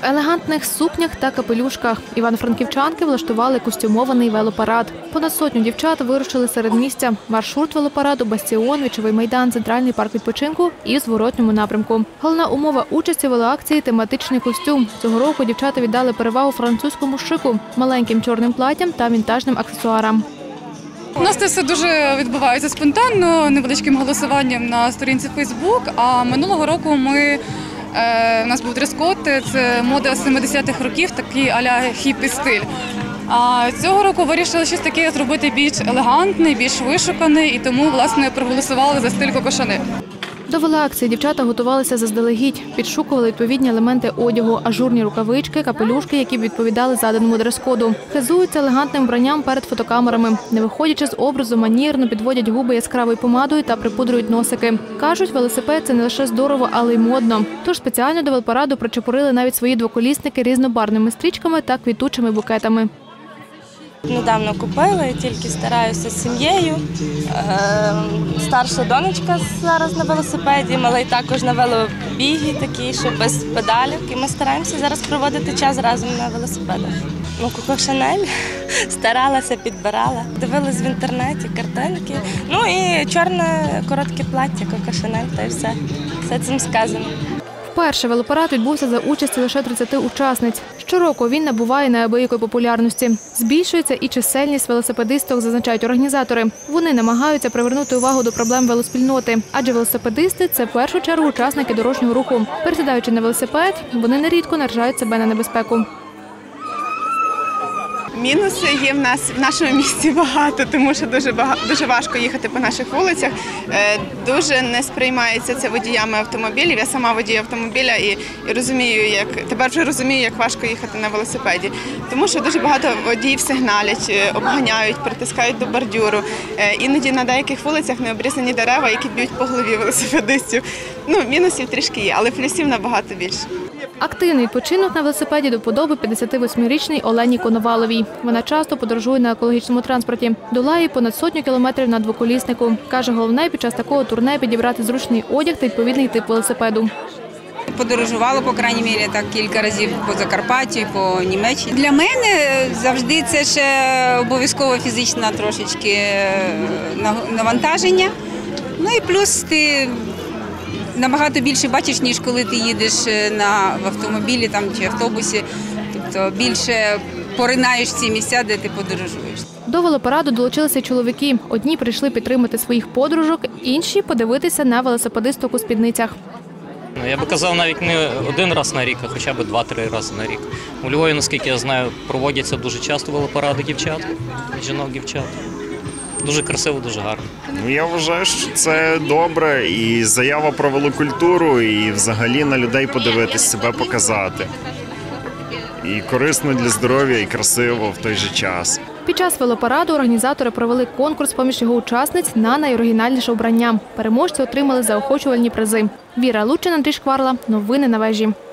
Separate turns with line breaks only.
елегантних сукнях та капелюшках івано-франківчанки влаштували костюмований велопарад. Понад сотню дівчат вирушили серед місця. Маршрут велопараду – Бастіон, Вічовий майдан, Центральний парк відпочинку і в зворотньому напрямку. Головна умова участі велоакції – тематичний костюм. Цього року дівчата віддали перевагу французькому шику, маленьким чорним платтям та вінтажним аксесуарам.
У нас це все дуже відбувається спонтанно, невеличким голосуванням на сторінці Facebook. А минулого року у нас був дрес-код, це мода 70-х років, такий а-ля хіппі стиль. А цього року вирішили щось таке зробити більш елегантний, більш вишуканий, і тому, власне, проголосували за стиль Коко Шанель.
До велоакції дівчата готувалися заздалегідь, підшукували відповідні елементи одягу, ажурні рукавички, капелюшки, які б відповідали заданому дрес-коду. Хизуються елегантним вбранням перед фотокамерами. Не виходячи з образу, манірно підводять губи яскравою помадою та припудрують носики. Кажуть, велосипед – це не лише здорово, але й модно. Тож спеціально до велопараду причепурили навіть свої двоколісники різнобарвними стрічками та квітучими букетами.
Недавно купила, я тільки стараюся з сім'єю. Старша донечка зараз на велосипеді, малий також на велобігі, такий, що без педалів. І ми стараємося зараз проводити час разом на велосипедах. Коко Шанель старалася, підбирала. Дивилась в інтернеті картинки. Ну і чорне коротке плаття Коко Шанель, та й все. Все цим сказано.
Вперше велопарад відбувся за участі лише 30 учасниць. Щороку він набуває неабиякої популярності. Збільшується і чисельність велосипедисток, зазначають організатори. Вони намагаються привернути увагу до проблем велоспільноти. Адже велосипедисти – це в першу чергу учасники дорожнього руху. Пересідаючи на велосипед, вони нерідко наражають себе на небезпеку.
Мінуси є в нашому місті багато, тому що дуже важко їхати по наших вулицях. Дуже не сприймається це водіями автомобілів. Я сама водій автомобіля і розумію, тепер вже розумію, як важко їхати на велосипеді. Тому що дуже багато водіїв сигналять, обганяють, притискають до бордюру. Іноді на деяких вулицях не обрізані дерева, які б'ють по голові велосипедистів. Мінусів трішки є, але плюсів набагато більше.
Активний відпочинок на велосипеді до вподоби 58-річній Олені Коноваловій. Вона часто подорожує на екологічному транспорті. Долає понад 100 кілометрів на двоколіснику. Каже, головне під час такого турне підібрати зручний одяг та відповідний тип велосипеду.
Подорожувала, по крайній мірі, так кілька разів по Закарпаттю, по Німеччині. Для мене завжди це ще обов'язково фізичне трошечки навантаження. Ну і плюс ти набагато більше бачиш, ніж коли ти їдеш в автомобілі чи автобусі. Тобто більше поринаєш ці місця, де ти подорожуєш.
До велопараду долучилися й чоловіки. Одні прийшли підтримати своїх подружок, інші – подивитися на велосипедисток у спідницях.
Я би казав, навіть не один раз на рік, а хоча б 2-3 рази на рік. У Львові, наскільки я знаю, проводяться дуже часто велопаради дівчат, жінок-дівчат. Дуже красиво, дуже гарно.
Я вважаю, що це добре і заява про велокультуру, і взагалі на людей подивитись, себе показати. І корисно для здоров'я, і красиво в той же час.
Під час велопараду організатори провели конкурс поміж його учасниць на найоригінальніше вбрання. Переможці отримали заохочувальні призи. Віра Лучина, Андрій Шкварла. Новини на вежі.